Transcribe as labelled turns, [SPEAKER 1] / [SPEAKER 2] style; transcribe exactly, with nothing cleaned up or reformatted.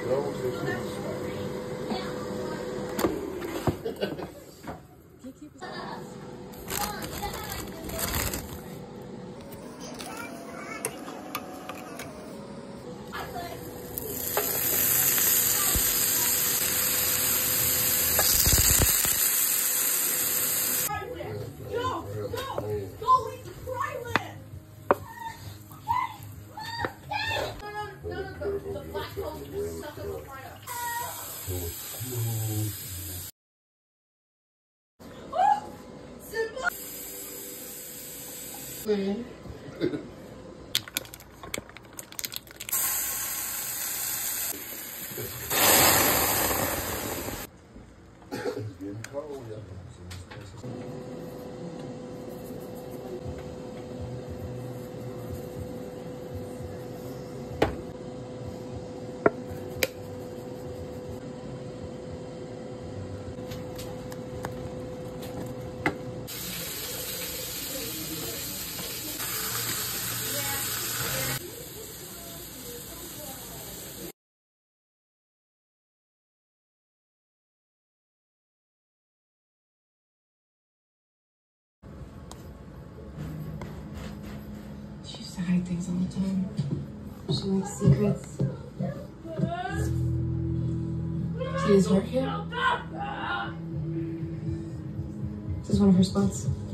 [SPEAKER 1] Mm.
[SPEAKER 2] It's getting cold, y'all.
[SPEAKER 1] She used to hide things all the time. She likes secrets. See this mark here? This is one of her spots.